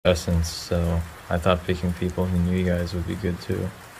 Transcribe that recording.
essence, so I thought picking people who knew you guys would be good too.